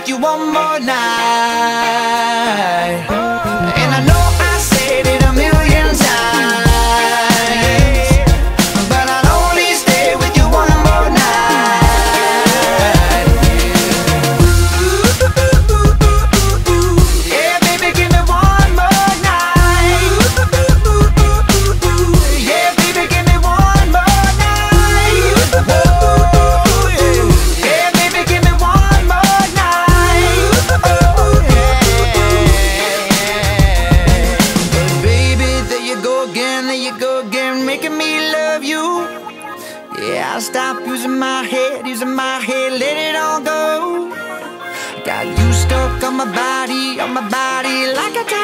with you one more night. And I know I said it a million times, but I'll only stay with you one more night. Yeah, baby, give me one more night. Yeah, baby, give me one more night. Yeah, baby, give me one more night. Baby, there you go again, making me love you. Yeah, I'll stop using my head, let it all go. Got you stuck on my body like a